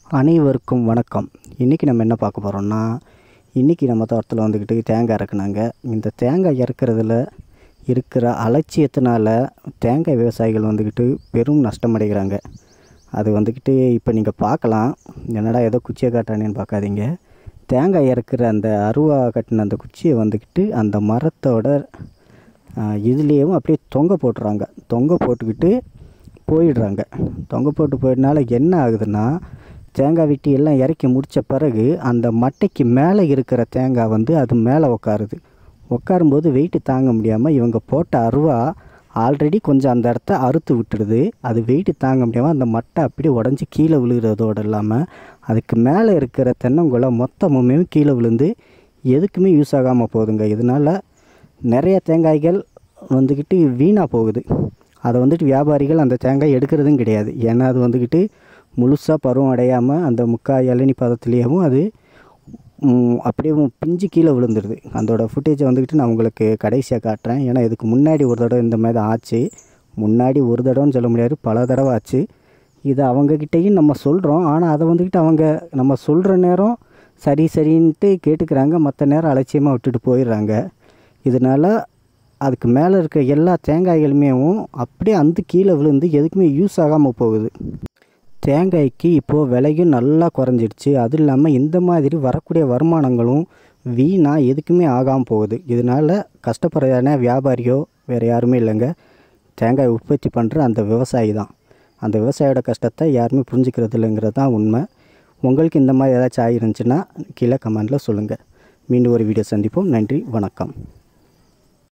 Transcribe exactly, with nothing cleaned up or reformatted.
அனைவருக்கும் வணக்கம். இன்றைக்கி நம்ம என்ன பார்க்க போகிறோம்னா, இன்றைக்கி நம்ம தோட்டத்தில் வந்துக்கிட்டு தேங்காய் இறக்குனாங்க. இந்த தேங்காய் இறக்குறதுல இருக்கிற அலட்சியத்தினால தேங்காய் விவசாயிகள் வந்துக்கிட்டு பெரும் நஷ்டமடைகிறாங்க. அது வந்துக்கிட்டு இப்போ நீங்கள் பார்க்கலாம். என்னடா ஏதோ குச்சியை காட்டானேன்னு பார்க்காதீங்க. தேங்காய் இறக்குற அந்த அருவா கட்டின அந்த குச்சியை வந்துக்கிட்டு அந்த மரத்தோட இதுலேயும் அப்படியே தொங்க போட்டுறாங்க. தொங்க போட்டுக்கிட்டு போயிடுறாங்க. தொங்க போட்டு போயிடனால என்ன ஆகுதுன்னா, தேங்காய் வெட்டி எல்லாம் இறக்கி முடித்த பிறகு அந்த மட்டைக்கு மேலே இருக்கிற தேங்காய் வந்து அது மேலே உட்காருது. உட்காரும்போது வெயிட்டு தாங்க முடியாமல் இவங்க போட்ட அருவா ஆல்ரெடி கொஞ்சம் அந்த இடத்த அறுத்து விட்டுடுது. அது வெயிட்டு தாங்க முடியாமல் அந்த மட்டை அப்படியே உடஞ்சி கீழே விழுகிறதோடு இல்லாமல் அதுக்கு மேலே இருக்கிற தென்னங்குலை மொத்தமுமே கீழே விழுந்து எதுக்குமே யூஸ் ஆகாமல் போகுதுங்க. இதனால் நிறைய தேங்காய்கள் வந்துக்கிட்டு வீணாக போகுது. அதை வந்துட்டு வியாபாரிகள் அந்த தேங்காய் எடுக்கிறதும் கிடையாது. ஏன்னா அது வந்துக்கிட்டு முழுசாக பருவம் அடையாமல் அந்த முக்கால் இளநி பதத்துலேயும் அது அப்படியே பிஞ்சு கீழே விழுந்துடுது. அதோடய ஃபுட்டேஜை வந்துக்கிட்டு நான் உங்களுக்கு கடைசியாக காட்டுறேன். ஏன்னா இதுக்கு முன்னாடி ஒரு தடவை இந்த மாதிரி தான் ஆச்சு. முன்னாடி ஒரு தடவைன்னு சொல்ல முடியாது, பல தடவை ஆச்சு. இதை அவங்கக்கிட்டேயும் நம்ம சொல்கிறோம். ஆனால் அதை வந்துக்கிட்டு அவங்க நம்ம சொல்கிற நேரம் சரி சரின்ட்டு கேட்டுக்கிறாங்க, மற்ற நேரம் அலட்சியமாக விட்டுட்டு போயிடுறாங்க. இதனால் அதுக்கு மேலே இருக்க எல்லா தேங்காய்களுமே அப்படியே அந்த கீழே விழுந்து எதுக்குமே யூஸ் ஆகாமல் போகுது. தேங்காய்க்கு இப்போது விலையும் நல்லா குறைஞ்சிடுச்சு. அதுவும் இல்லாமல் இந்த மாதிரி வரக்கூடிய வருமானங்களும் வீணாக எதுக்குமே ஆகாமல் போகுது. இதனால் கஷ்டப்படுறதான வியாபாரியோ வேறு யாருமே இல்லைங்க, தேங்காய் உற்பத்தி பண்ணுற அந்த விவசாயி தான். அந்த விவசாயியோட கஷ்டத்தை யாருமே புரிஞ்சுக்கிறது இல்லைங்கிறது தான் உண்மை. உங்களுக்கு இந்த மாதிரி ஏதாச்சும் ஆகிருந்துச்சுன்னா கீழே கமெண்டில் சொல்லுங்கள். மீண்டும் ஒரு வீடியோ சந்திப்போம். நன்றி, வணக்கம்.